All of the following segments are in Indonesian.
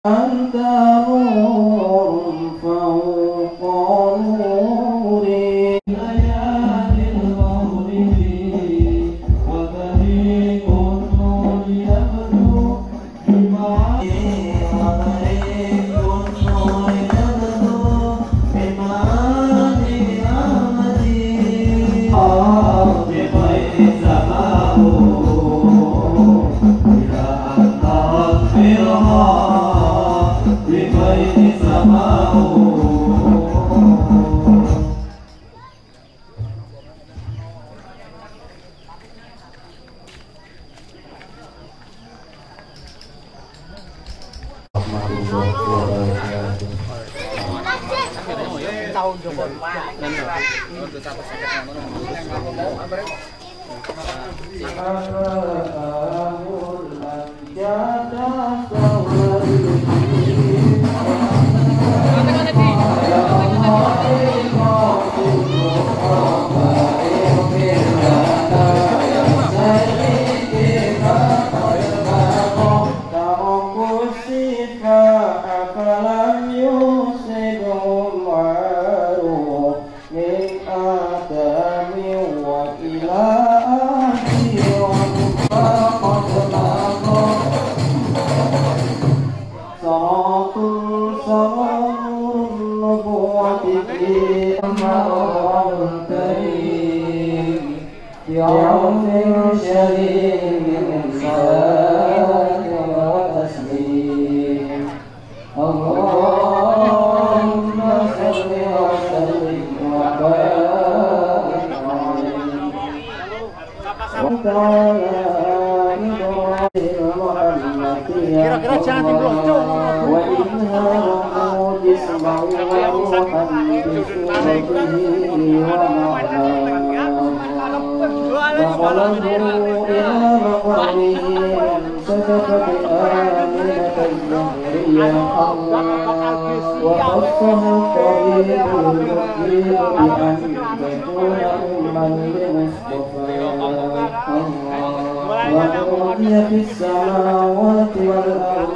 أنت نور فوق نور ليالي المغرب وبريق النور يبدو بمعاني وبريق النور يبدو بمعاني أمدي بغير سماه إلى أن نغفرها بغير سماه. Kira-kira jangan diblokir. وَأُوتِيَ فِي السَّمَاوَاتِ وَالْأَرْضِ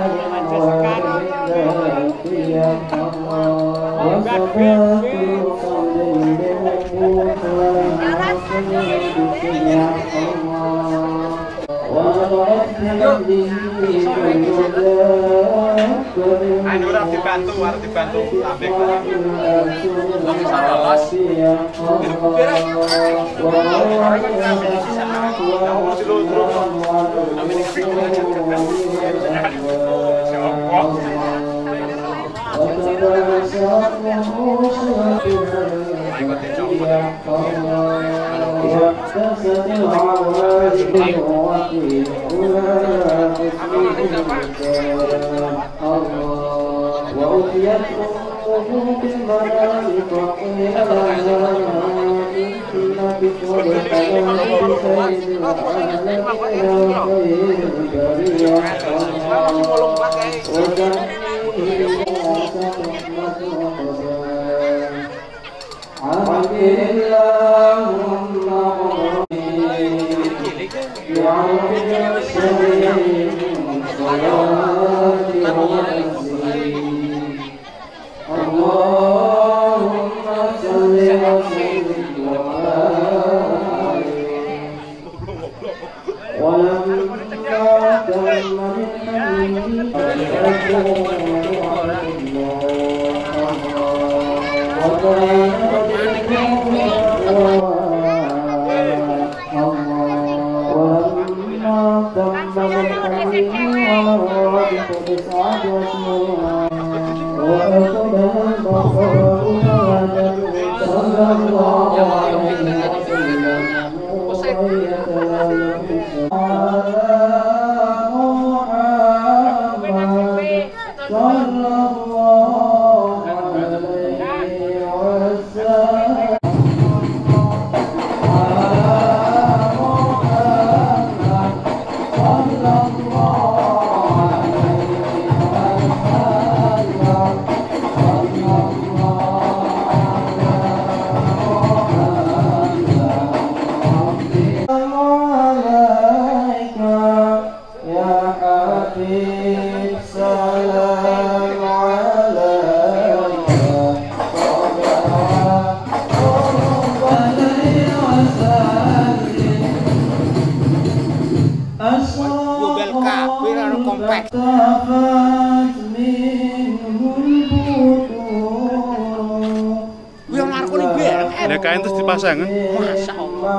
harus dibantu tabek bisa lolos وأتيت أمه بالملائكة وقيل لها إنك خلقت بسيد العالمين خير البرية عافي اللهم بعافية الشهيد صلاة اللهم صل وسلم وبارك ولما تم من حبيب سلام وصفت منه البطون Yang Marco ini BMR. Ada kain terus dipasang kan? Masya Allah.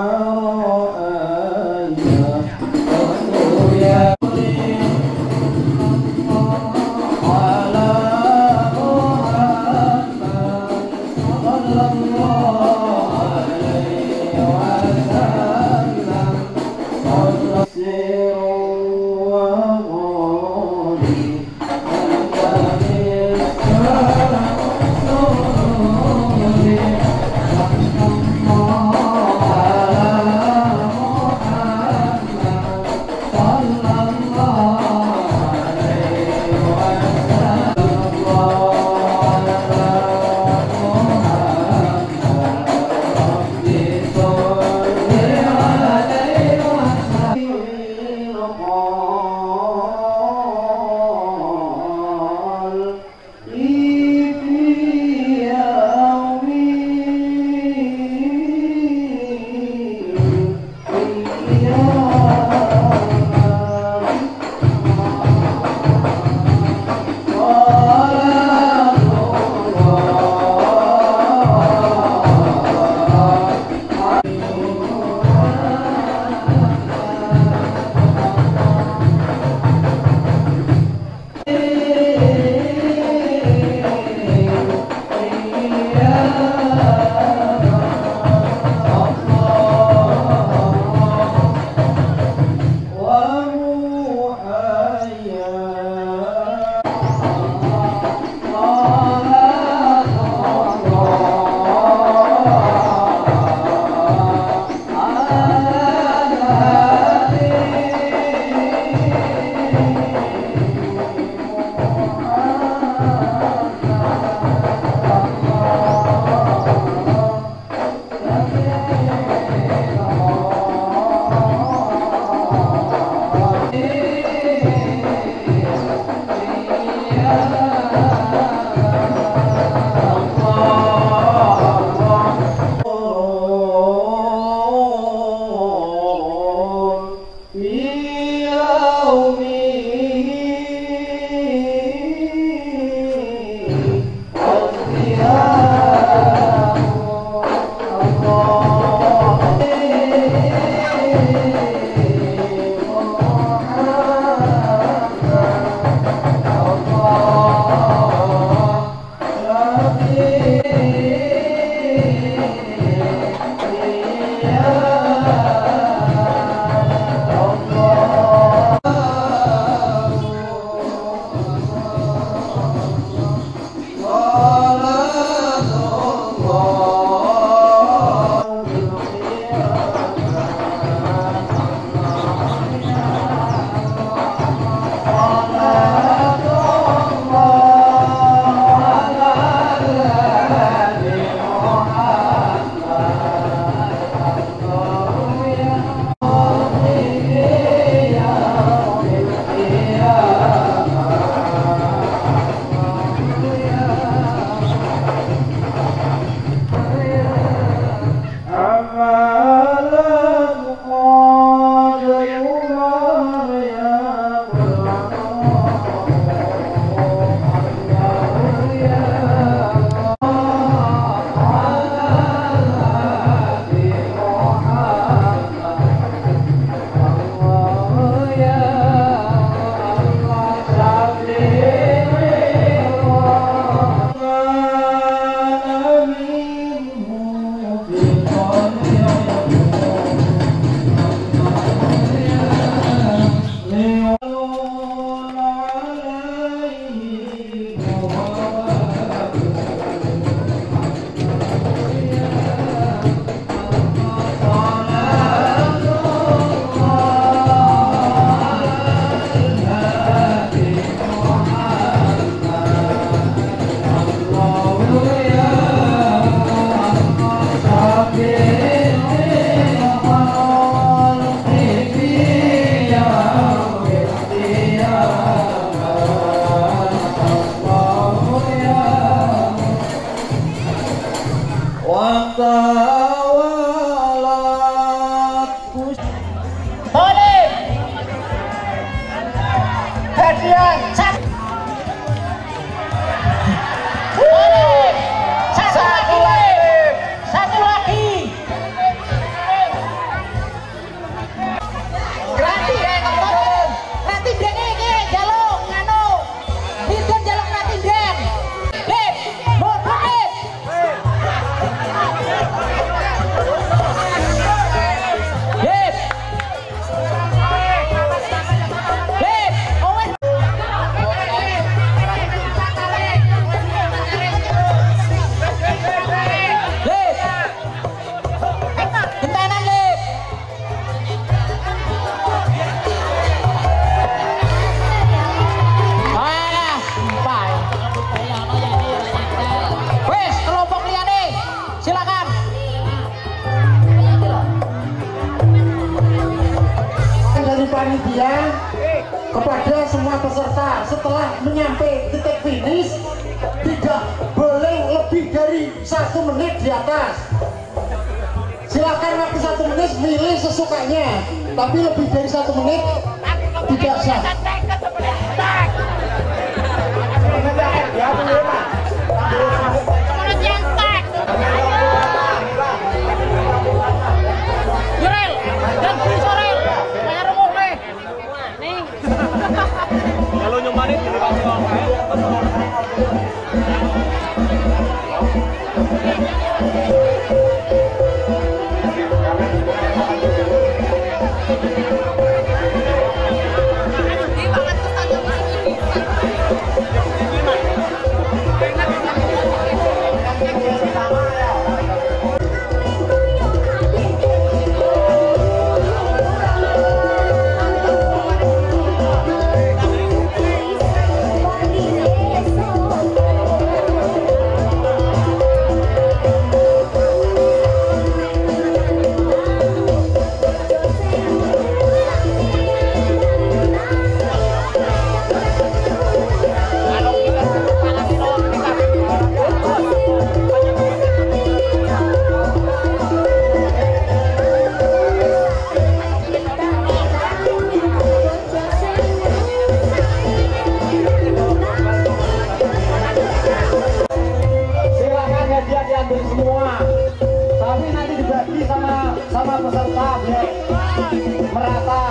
hadiah kepada semua peserta setelah menyampai titik finish tidak boleh lebih dari 1 menit di atas. Silakan waktu 1 menit milih sesukanya, tapi lebih dari 1 menit tidak sah. Kalau nyobain di pasar sama peserta biar merata.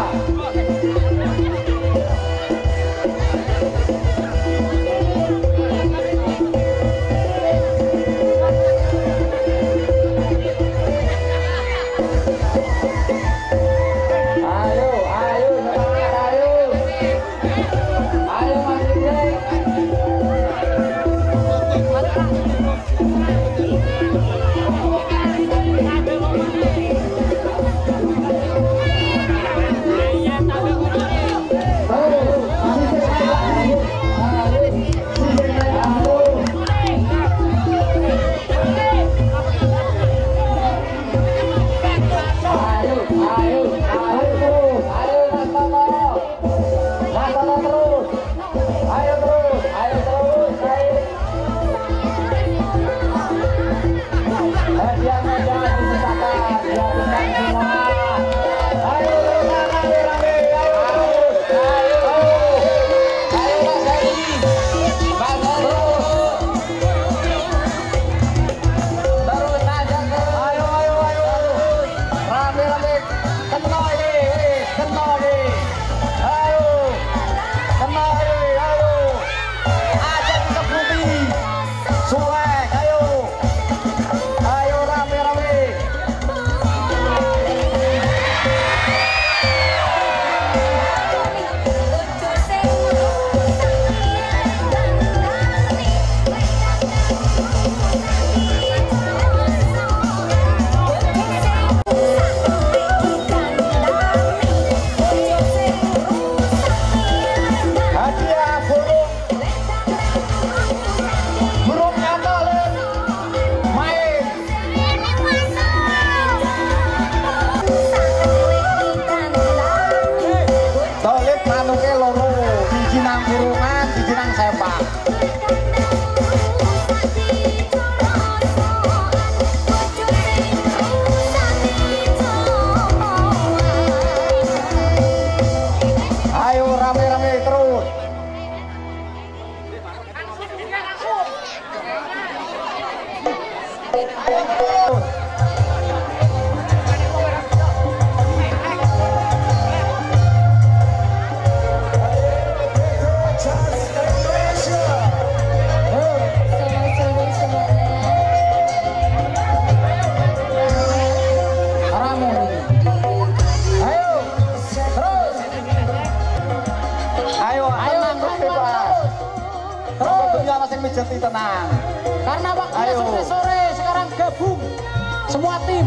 Tenang, karena waktunya sampai sore. Sekarang gabung semua tim.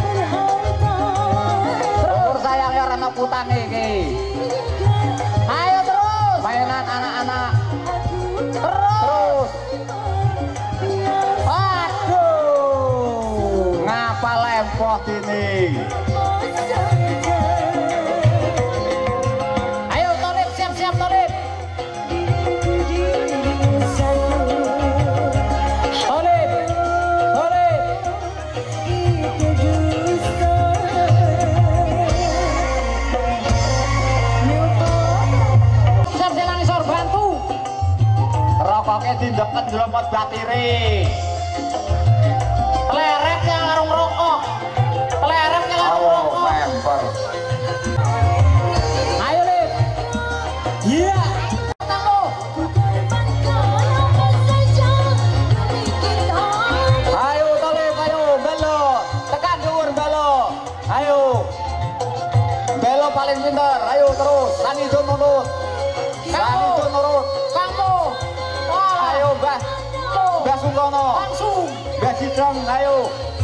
Umur sayangnya Rana Putang ini. Ayo terus mainan anak-anak. Terus. Aduh, ngapa lempoh ini? pokoknya dindeket jelomot batiri. Kleretnya ngarung rokok. Kleretnya ngarung rokok. Member. Ayo Lip. Iya. Kamu. Ayo Tolip, ayo belok. Tekan dhuwur belok. Ayo. Belok paling pinter. Ayo terus. Sani Jun nurut. Sani Jun nurut. Kamu. Ayo Mbah. Mbah Sungkono. Langsung. Mbah Cideng, ayo.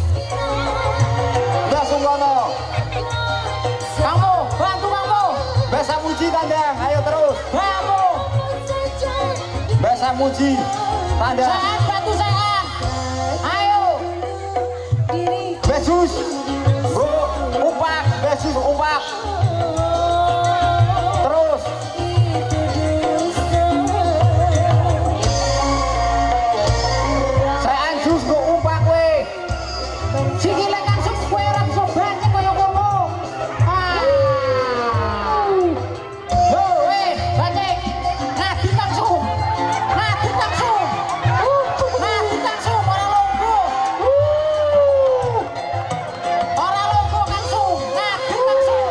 Mbah Sungkono. Kamu. Bantu kamu. Mbah Samuji tandang, ayo terus. Kamu. Mbah Samuji tandang. Sehat bantu sehat. Ayo. Besus. Umpak, besus umpak. Terus. Saya anjus go umpak we. Sikile kan kowe ora bisa banyak kaya ngono. Yo, banyak. Ngadi langsung. Ngadi langsung. Ngadi langsung ora longgo. Ora longgo langsung. Ngadi langsung.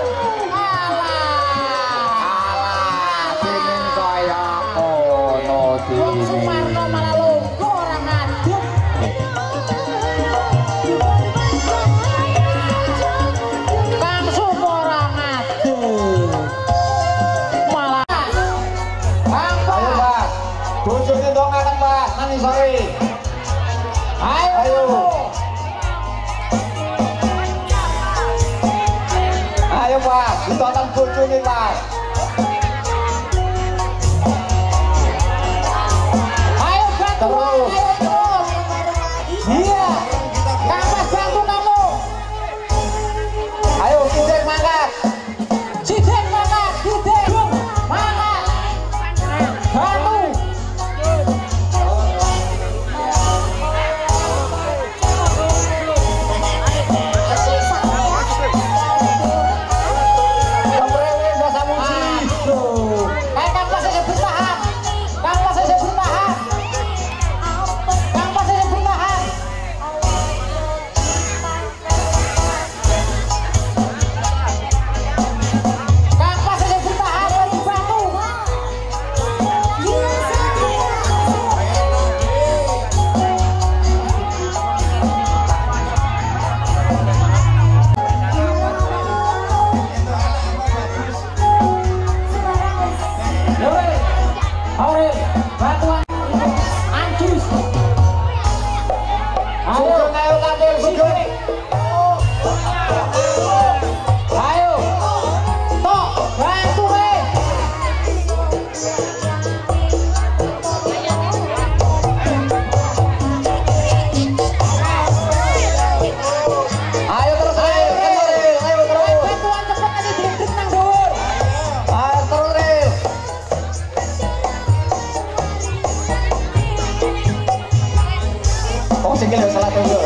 Alah, dingin kaya kono Wong dini. Sumarno malah longgo ora ngadeg. Kang Sumo ora ngadeg. Malah Ayo Mas, bojone ndongaken Mas, nani sore. Ayo. Ayo Mas, ditonton bojone Mas. ayo bantu, Terus. ayo terus. Iya. Kang Mas bantu kamu. Ayo Kijek mangkat. Cideng mangkat, cideng. Mangkat. Bantu. Kemrewe Mbak Samuji. Aduh. Kayak Kang Mas aja bertahan. Kang Mas aja bertahan. Kang Mas aja bertahan. Kang Mas aja bertahan, baru bantu. Yoi, Aurel, bantuan Anjus. Ayo, Sugeng ayo tampil Sugeng. ayo, tok, bantu Ayo terus Ril, ayo terus. bantuan cepet nanti dredeg nang dhuwur. Ayo terus Ril. Oh sikil yo salah dulu.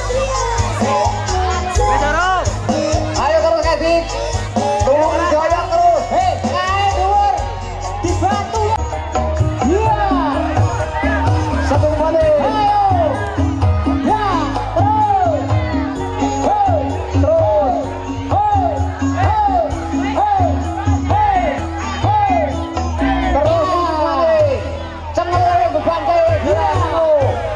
Ayo terus Edit. Turun joyak terus. Hei, ayo dhuwur, dibantu. Iya, Satu balik. ayo, ya, terus, hei, Terus. hei, hei, hei, hei, hei. Terus satu balik. Cengal lagi beban kayak Iya. gitu.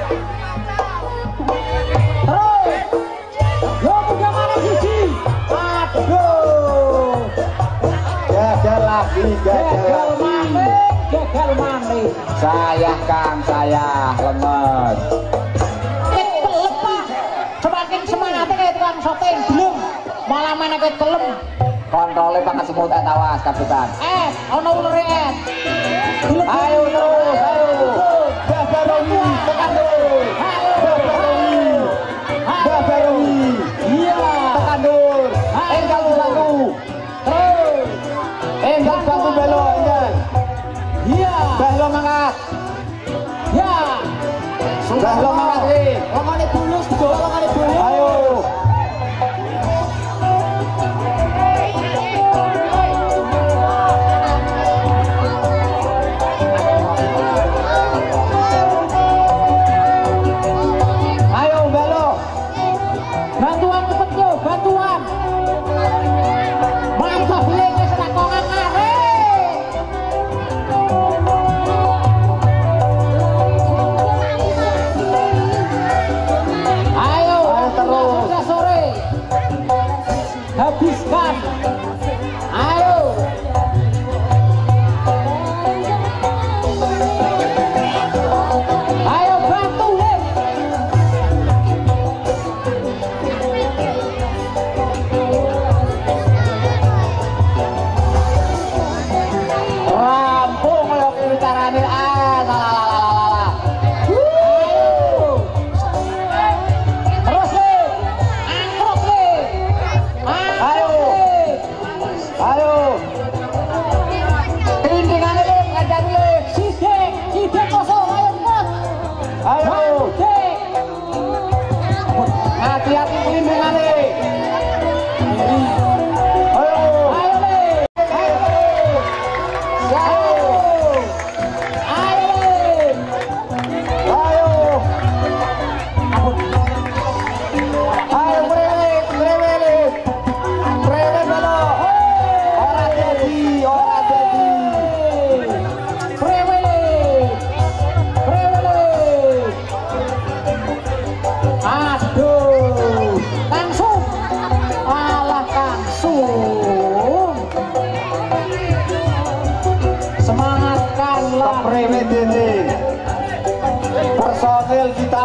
Terus, yo udah mana siji? Aduh, Gagal lagi, gagal gagal lagi. maning, gagal maning. Saya Kang, saya lemes. Ket pelem Pak, semakin semangatnya kayak tukang syuting belum, malah main kayak pelem. Kontrolnya pakai semut awas kapitan. Ono ulure Ayo terus, ayo. Babarowi, tekan dulu. Babarowi, Babarowi. Iya, Tekan dulu. Enggal satu. terus, Enggal bantu belo, enggal. iya, Belo mangkat. ya. Belo mangkat nih. Longone bulus, tuh longone bulus. Ayo.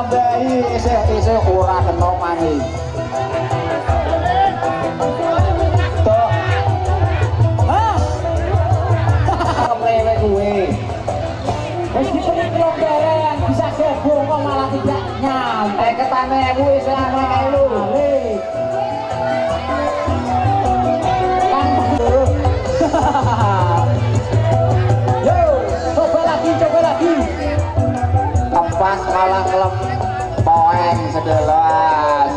ditambahi isih ora kena maning. Tok. Hah? Kemlewe kuwe. Wis dipeni kelombaran bisa gabung kok malah tidak nyampe. Ketane wis ana kae lho. Yo, coba lagi. Tepas malah kelem poeng sedelas.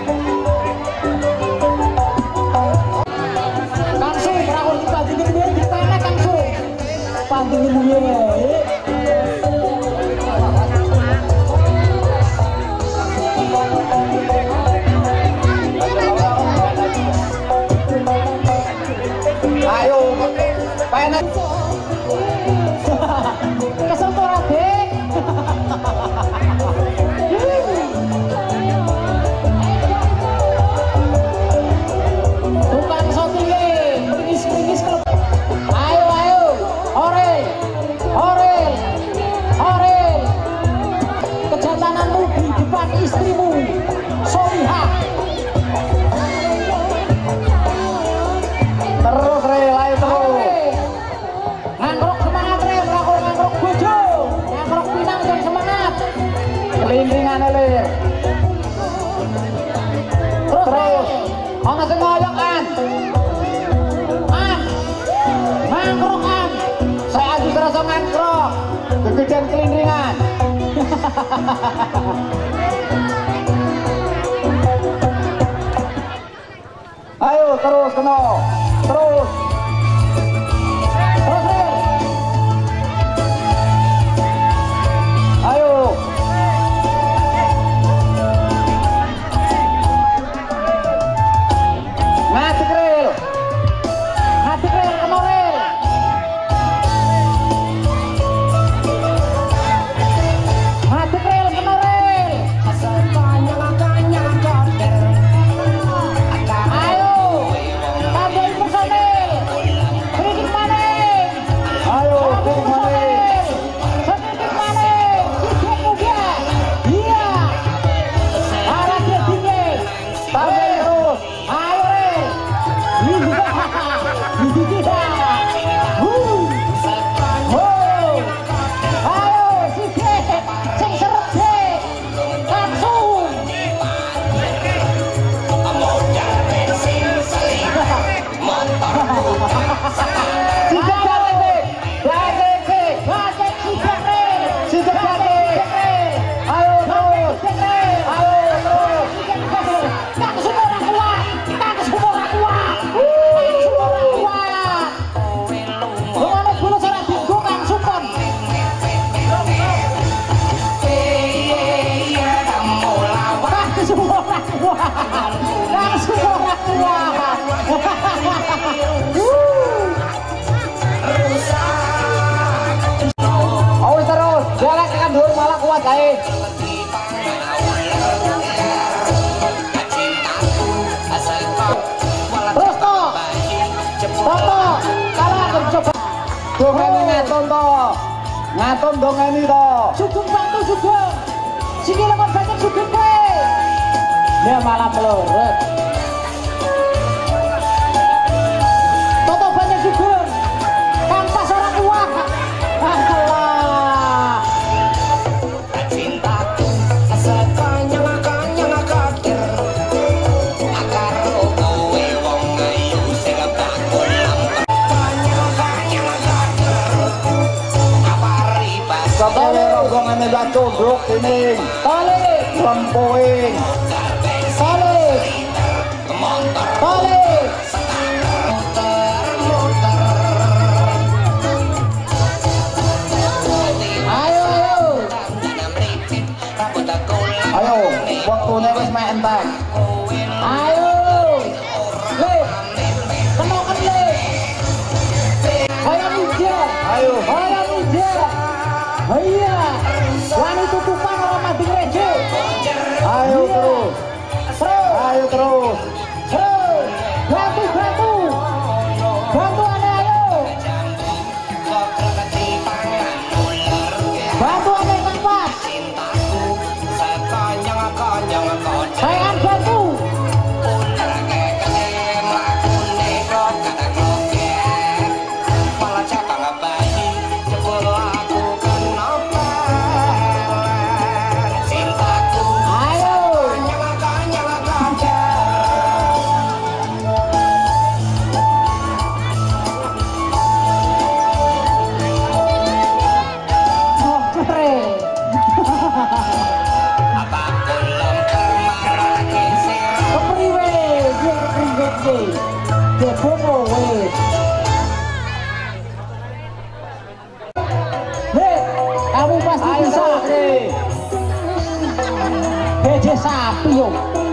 Langsung berawal di bandingin dia di tanah langsung. Bandingin dia. Ayo, penek. Kesel tuh Raden. Bukan shootingnya, pringis kalau. Ayo, Orel. Kejantananmu di depan istrimu, Solihah. Terus ayo terus. Ngangkrok semangat ngangkrok bojo, ngangkrok pinang dan semangat. Kelindingane lir. Terus. Ana sing ngoyok an. Ngangkrok an. Saya adi terasa ngangkrok. Gegedan kelindingan. Ayo terus kena. Terus. Ayo. Ngati kril kena rel. Mati rel kena rel. Ayo, tambahin personil. Sedikit maning. Ayo maning. Sedikit maning. Sedikit juga. Iya. Arah dia dingin. Tambahin terus. Ayo rel. Iya. Ayo sikit. Sing seret sik. Langsung. Awas terus, jalan tekan dhuwur malah kuat ae. Terus toh. Toto, kalah coba. Dongeni ngaton to. Ngaton dongeni to. Sugeng bantu sugeng. Sini lemot banyak sugeng kowe. Dia malah melorot. Toto banyak sugeng. Kampas orang kuat. Alah. Cintaku sepanjang kader akar kowe wong ayu sing bakul Sapele rombongane mbak Condrok ini. Tole, Rempoing. tole. Tole. Ayo. Ayo, waktune wis mek entek. Ayo. Le. Kenoken le. Ayo muda. Ayo. Ayo muda. Iya. Wani tutupan orang mati gereja. Ayo terus. Terus. Ayo terus. Terus. Bantu. Bantu ane ayo. Bantu ane tempat. Apa kolom kemarake sira kepriwe yen ringgit ki debono wis kamu pasti bisa gede sapi yo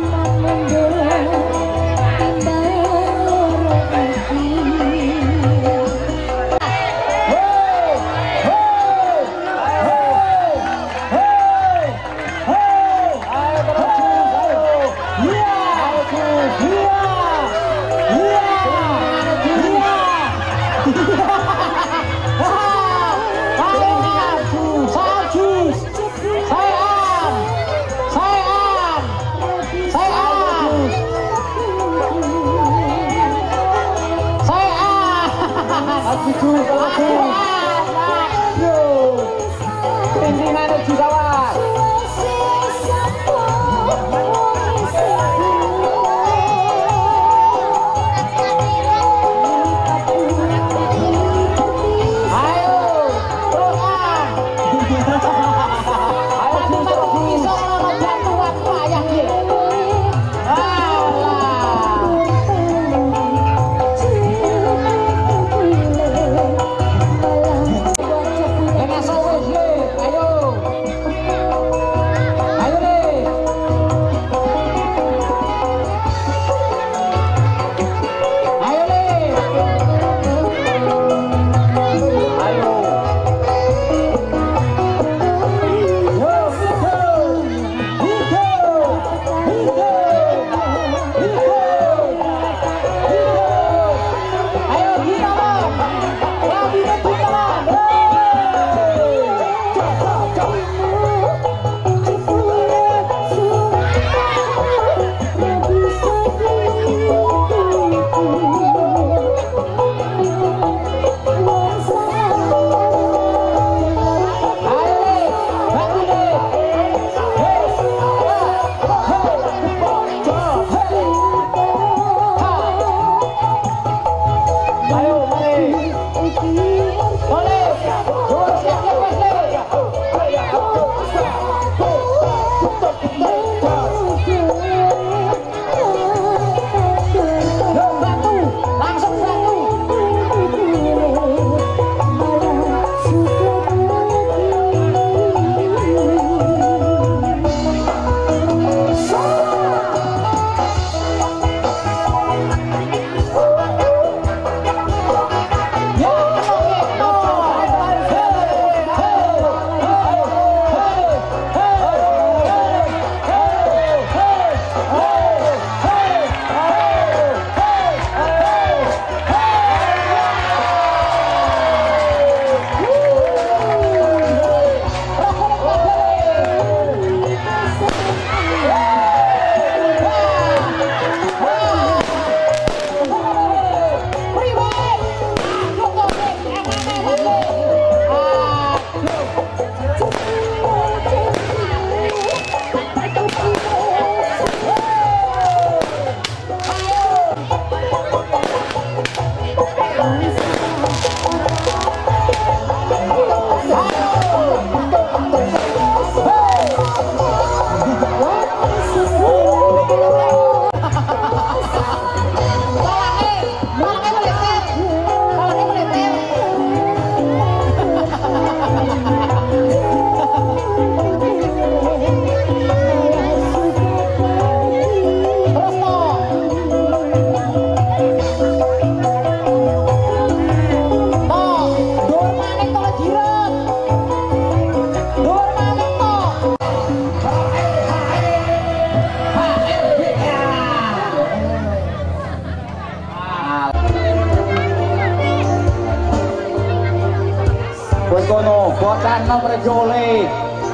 Bocan nomor jole.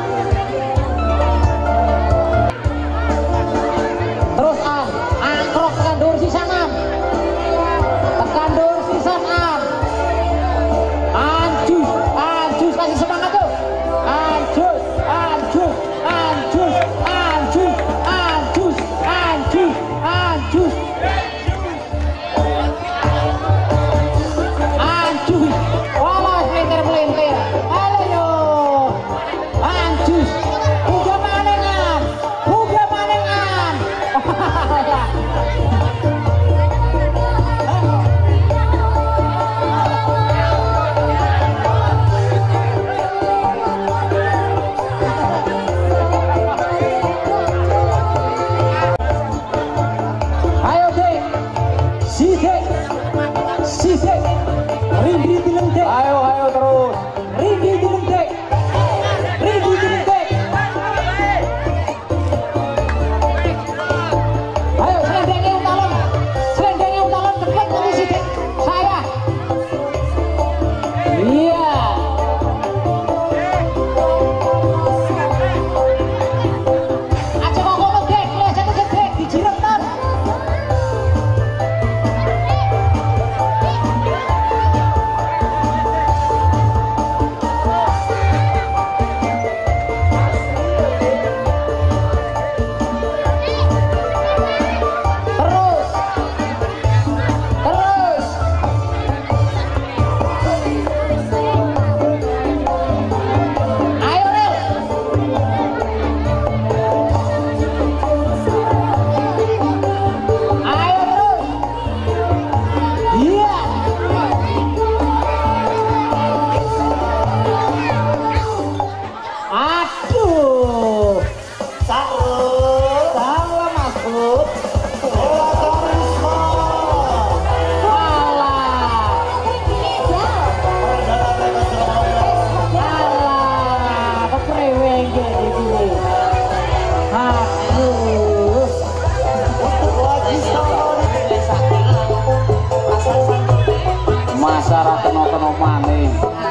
Terus angkrok tekan dur sisanan. Tekan dur sisanan. Anjus kasih semangat tuh. Anjus. Walah melintir. Ayo. Aduh. Salah masuk. Masyarakat kena maning.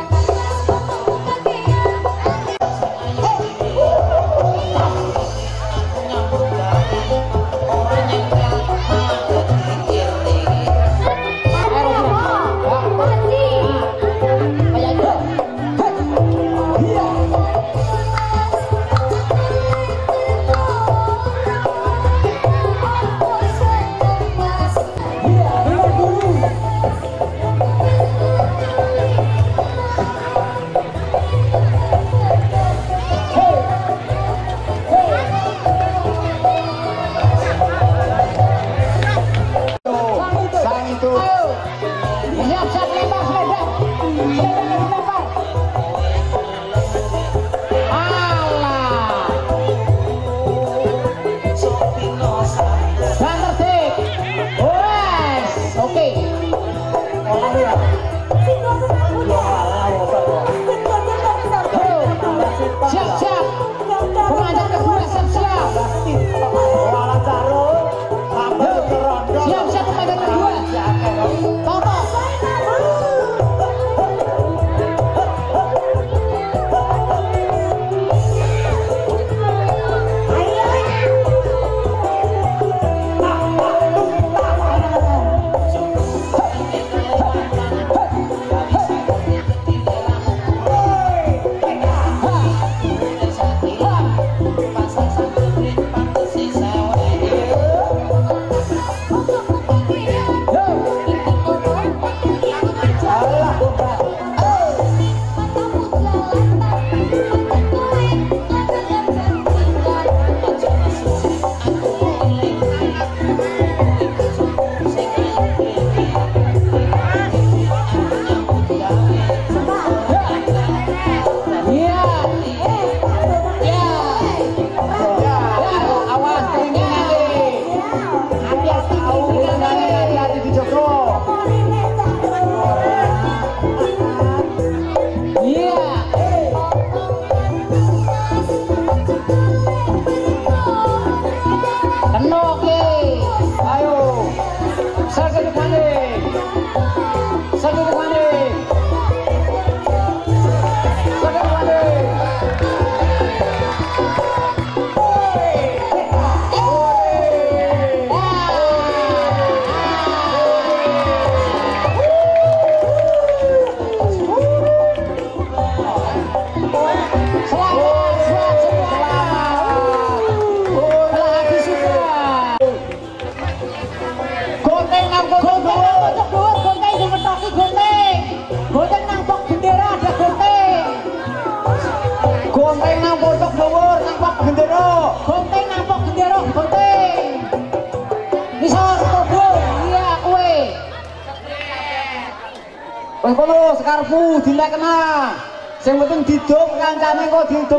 Kono sekarepmu dilek kena. Sing penting didung kancane kok didung.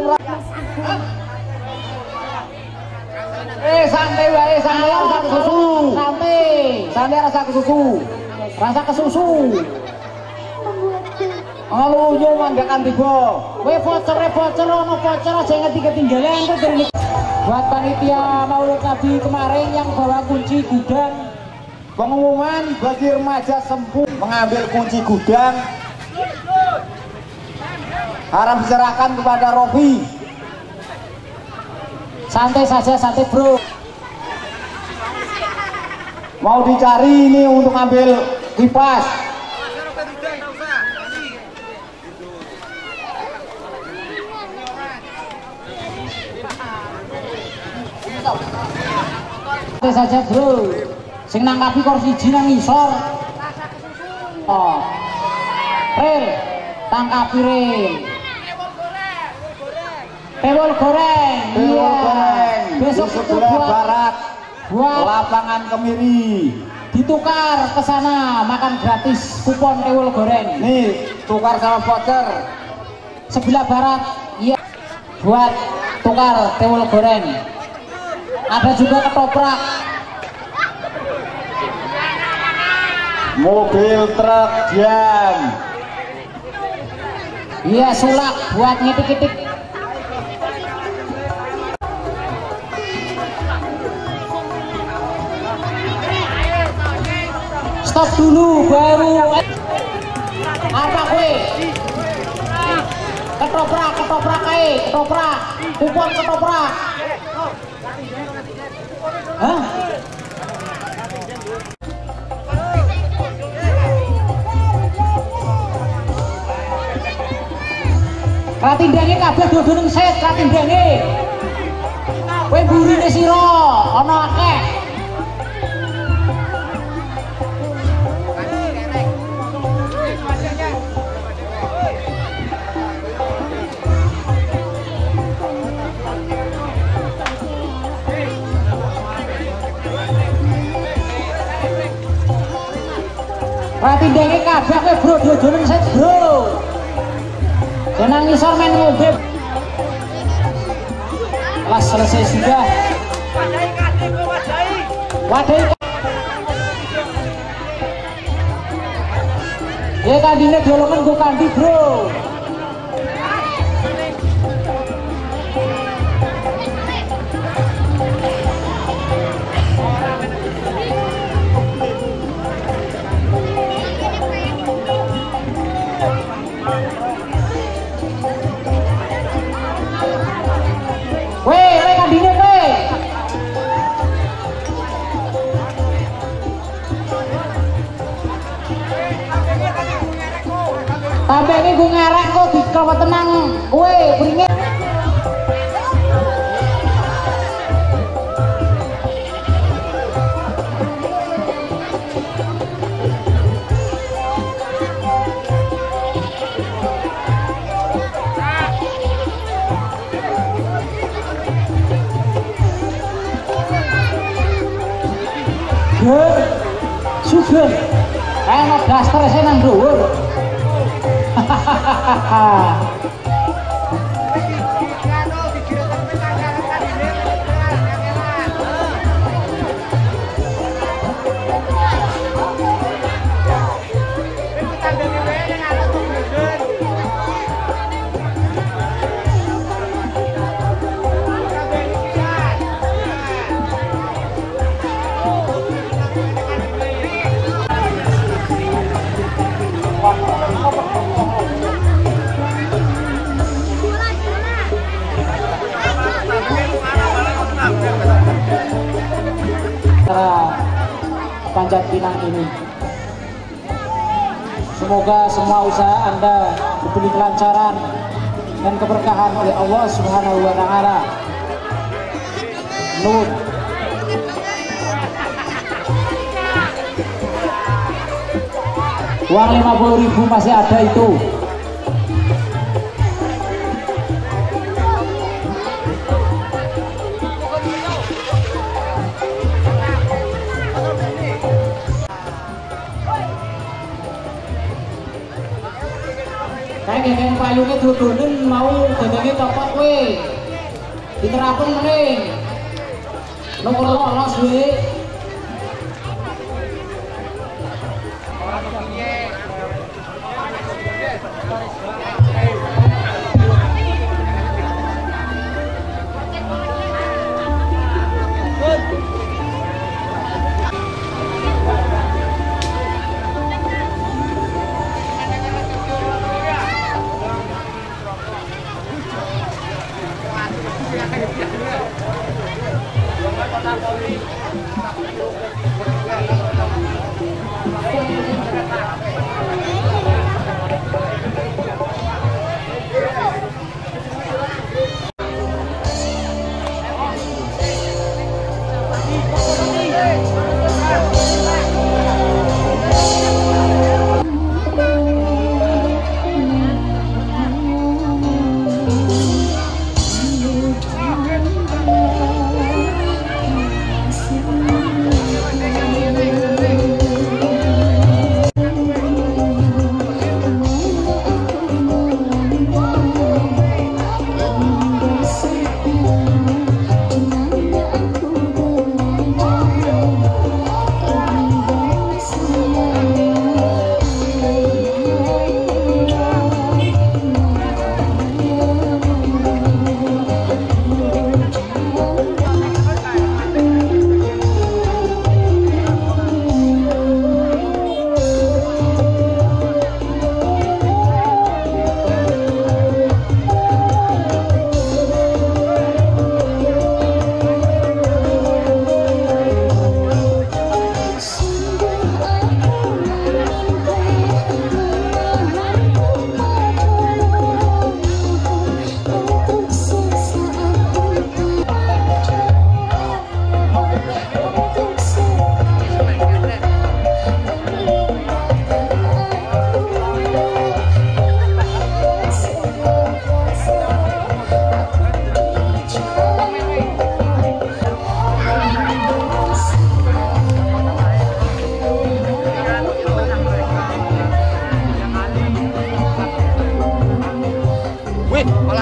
Santai wae, santai rasa kesusu. Santai rasa kesusu. Rasa kesusu. Halo yo manggakan tiba. Kowe voucher ono voucher aja ngerti ketinggalan kok dari buat panitia Maulid Nabi kemarin yang bawa kunci gudang. Pengumuman bagi remaja Sempu mengambil kunci gudang harap diserahkan kepada Robi. Santai saja, santai bro. Mau dicari ini untuk ambil kipas. Santai saja bro. Sing nangkapi kursi jinan ngisor. Oh. Rel, tangkapi rel. Tewol goreng. Iya. Besok sebelah barat. Buat lapangan Kemiri. Ditukar ke sana makan gratis kupon tewol goreng. Nih, tukar sama voucher. Sebelah barat. Iya. buat tukar tewel goreng. Ada juga ketoprak. Mobil truk jam. Iya, sulak buat ngitik-ngitik. Stop dulu baru apa kue? Ketoprak ketoprak, kupon ketoprak. Hah? Ratindane kabeh dodoning set ratindane. Kowe burine sira ana akeh. Ratindane kabeh kowe bro dodoning set bro. Jangan ngisor main mobil. Kelas selesai sudah. Wadai. Ya kandine dolongan gue kandi bro. Sampai ini gue ngerek kok di kalau tenang, weh beringin. Sudah, kayak daster saya nang dhuwur. Panjat Pinang ini. Semoga semua usaha Anda diberi kelancaran dan keberkahan oleh Allah Subhanahu wa taala. Nuhun. Uang 50.000 masih ada itu. Kayak payungnya dodonen mau dadangnya copot we diterapkan meneng nomor lolos we.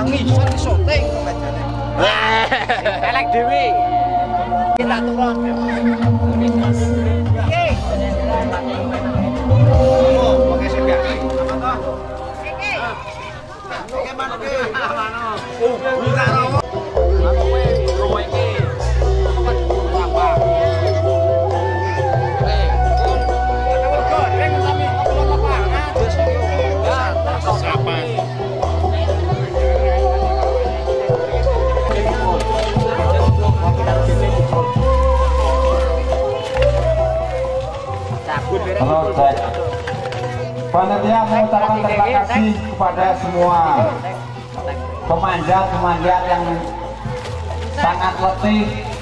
wangi syuting pembacane. Elek dhewe. Kita turun. Oke. Oh, oke sih ya. Apa toh? Oke. Oke mano ki? Mano. Oh, ora ora. Mano kowe romo iki. Apa? Halo, saya panitia mengucapkan terima kasih kepada semua pemanjat yang sangat letih